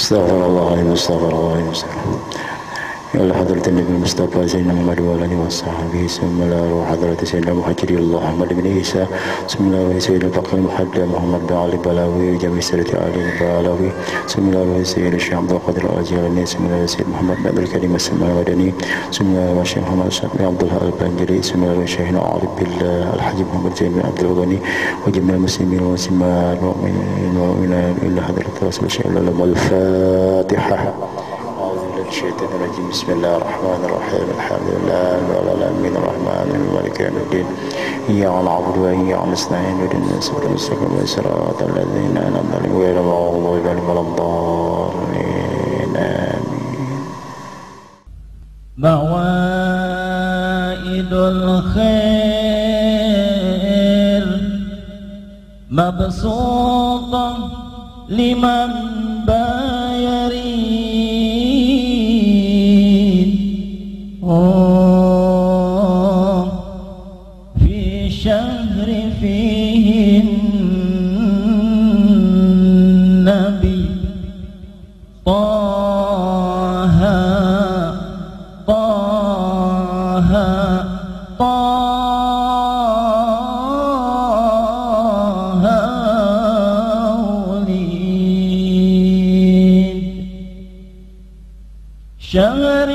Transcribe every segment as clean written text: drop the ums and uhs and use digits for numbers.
Astaghfirullahaladzim, astaghfirullahaladzim. Ya Allah hadrat Nabi Mustafa Sayyidina Muhammad wa alihi wa sahbihi. Bismillahirrahmanirrahim. Hadrat Sayyidina Muhajirullah Ahmad bin Isa. Bismillahirrahmanirrahim. Sayyidina Faqih Muhaddam Muhammad bin Ali Balawi Jami Sayyidati Ali Balawi. Bismillahirrahmanirrahim. Sayyidina Syekh Abdul Qadir Al-Jilani. Bismillahirrahmanirrahim. Sayyid Muhammad bin Abdul Karim As-Samadani. Bismillahirrahmanirrahim. Syekh Muhammad Syafi'i Abdul Al-Banjari. Bismillahirrahmanirrahim. Syekhna Arif Billah Al-Haji Muhammad Zain bin Abdul Ghani wa jami'al muslimin wa muslimat wa mu'minin wa mu'minat illa hadrat Rasul sallallahu alaihi wasallam. Al-Fatihah. الشيطان الرجيم بسم الله الرحمن الرحيم الحمد لله رب العالمين الرحمن مالك يوم الدين إياك نعبد وإياك نستعين اهدنا الصراط المستقيم صراط الذين أنعمت عليهم غير المغضوب عليهم ولا الضالين آمين. موائد الخير مبسوطة لمن يريد في شهر فيه النبي طه طه طه وليد شهر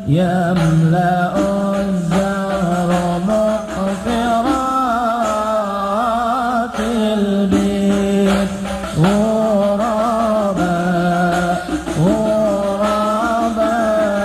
يملأ الزهر مقفرات البيت غرابا غرابا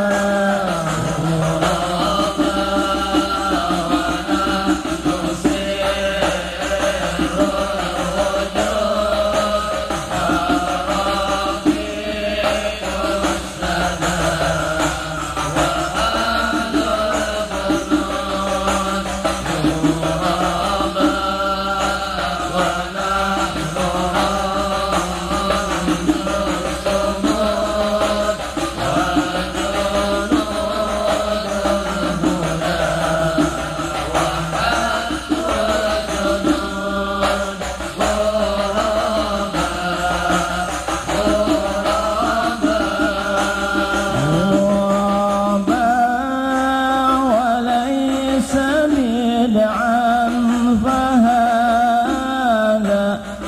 فهذا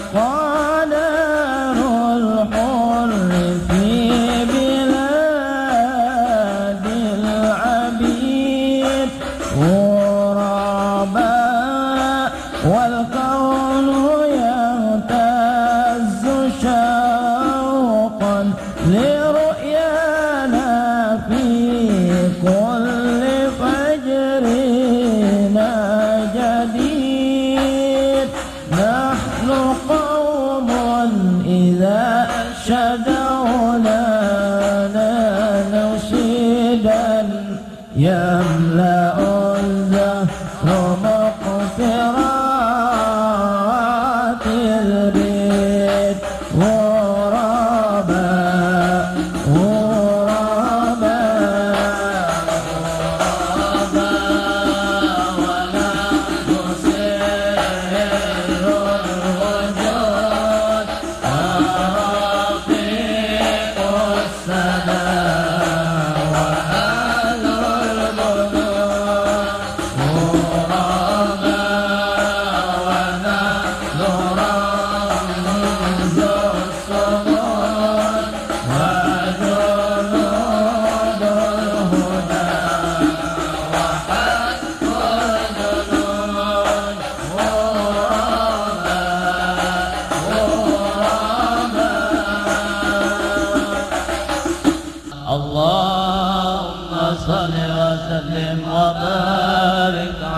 قدر الحر في بلاد العبيد غرابا والكون يهتز شوقا لرؤيانا في كل فجر جديد نحن قوم إذا شدونا نشيدا يملأ الزهر مقفرات البيت غرابا غرابا اللهم صل وسلم وبارك